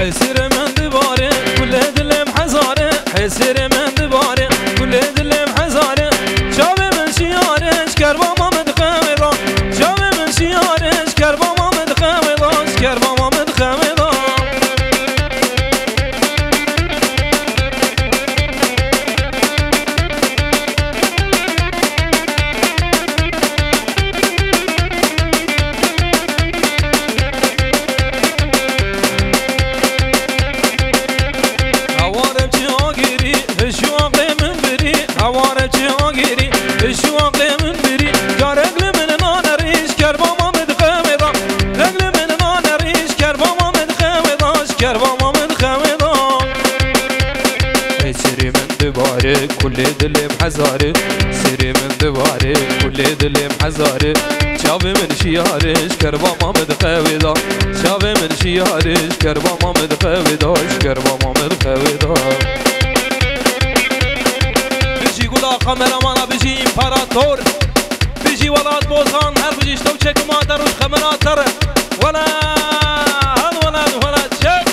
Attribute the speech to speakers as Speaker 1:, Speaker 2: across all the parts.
Speaker 1: حسير من دباري كل دلم حزاري حسير من دباري كل دلم حزاري شابي من شيارش كربا ما مدخمضا شابي من شيارش كربا ما مدخمضا كربا ما مدخمضا كل دلم حزاري سيري من دواري كل دلم حزاري شافي من شيارش كربا ما مدخويدا شافي من شيارش كربا ما مدخويدا كربا ما مدخويدا بيجي قولا خمرمانا بيجي امباراتور بيجي ولاد بوزان هر بيجي شتو چك ما دروش خمراتر ولا هل ولاد ولاد شك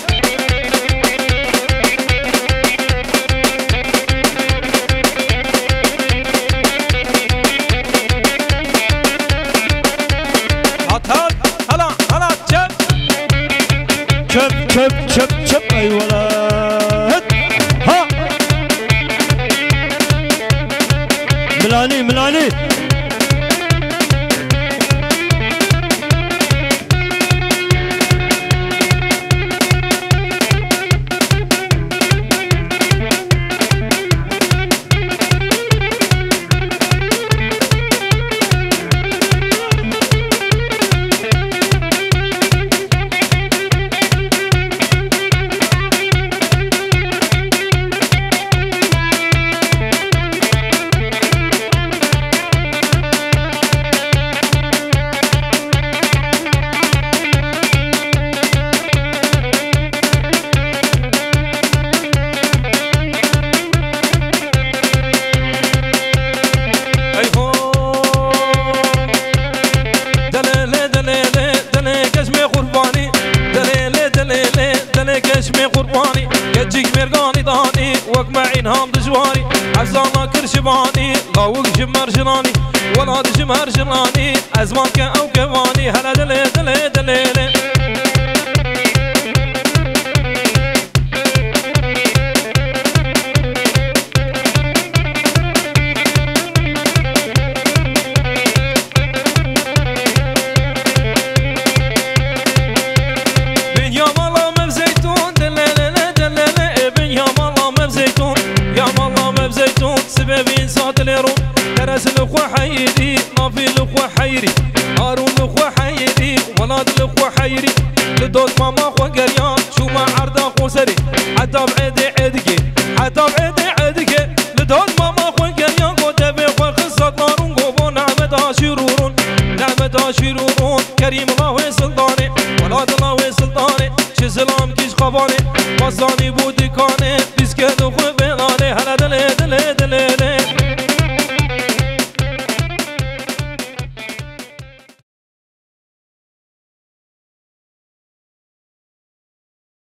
Speaker 2: شب اي ولد ها ملاني
Speaker 1: كشمي قرباني كجيك مرقاني داني وق معين هام دجواني عزانا كرشباني غاوق جمر جناني ولاد جمر جناني ازمانك او كواني هلا دلي دلي دلي سببين صاد ليرون درس الاخوة حيري نافي الاخوة حيري هارون الاخوة حيري ولاد الاخوة حيري لدوت ماما اخوة قريان شو ما عرضا اخو سري حتى بعيدي عدقي حتى بعيدي عدقي لدوت ماما اخوة قريان قوتا بيخوة خصة نارون قوبو نعمة شرورون نعمة شرورون كريم الله وسلطاني ولاد الله وسلطاني شي سلام كيش خباني بصاني بودكاني بسكت